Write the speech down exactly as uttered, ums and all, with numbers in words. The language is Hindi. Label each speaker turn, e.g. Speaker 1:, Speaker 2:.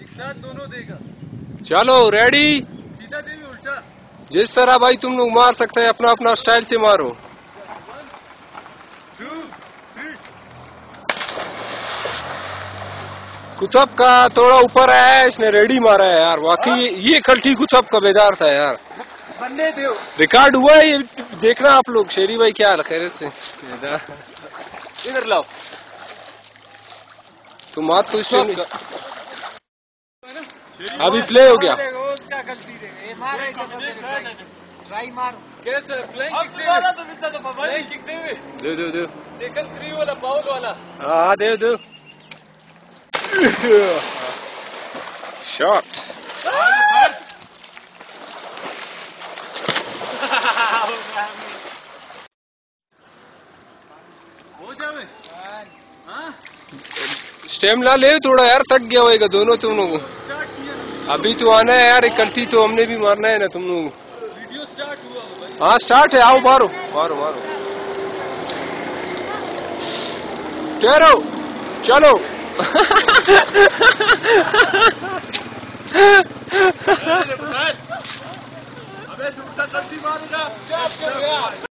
Speaker 1: साथ दोनों देगा।
Speaker 2: चलो रेडी,
Speaker 1: सीधा दे उल्टा,
Speaker 2: जिस तरह भाई तुम लोग मार सकते हैं, अपना अपना स्टाइल से मारो। कुतुब का थोड़ा ऊपर आया है, इसने रेडी मारा है यार। वाकई ये कल्टी कुतुब का बेदार था यार।
Speaker 1: बंदे दो
Speaker 2: रिकॉर्ड हुआ है, ये देखना आप लोग। शेरी भाई क्या हाल खैरियत से?
Speaker 1: इधर लाओ।
Speaker 2: तुम हाथ तो इससे नहीं। अभी प्ले हो गया।
Speaker 1: उसका गलती दे मार ट्राई मार कैसे फ्लाइंग किक दे फ्लाइंग किक दे
Speaker 2: दे दे दे
Speaker 1: टेकन थ्री वाला फाउल वाला।
Speaker 2: हाँ दे दे शॉट।
Speaker 1: हो जावे हाँ
Speaker 2: स्टेमिना ले थोड़ा यार, थक गया होएगा दोनों तुम लोग। अभी तो आना है यार, कल्टी तो हमने भी मारना है ना तुम लोग।
Speaker 1: वीडियो स्टार्ट हुआ भाई।
Speaker 2: हाँ स्टार्ट है, आओ मारो मारो मारो ठहरो चलो।
Speaker 1: अबे से उल्टा गलती मारूंगा।